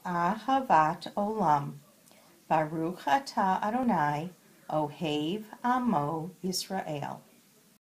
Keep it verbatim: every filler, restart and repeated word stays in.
Ahavat Olam. Baruch atah Adonai, Ohev Amo Yisrael.